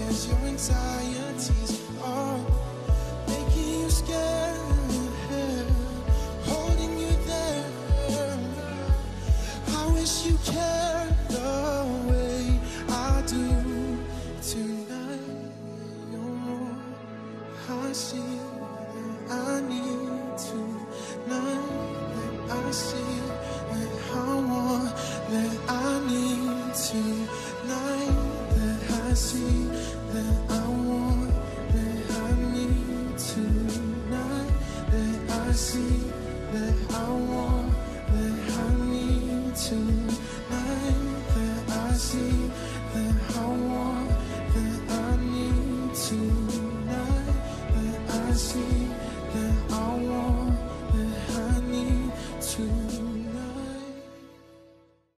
as your anxieties are making you scared, holding you there. I wish you cared the way I do tonight. I see that I need tonight, that I see that I want, that I need tonight, that I see that I want, that I need tonight, that I see that I want, that I need tonight, that I see that I want, that I need tonight, that I see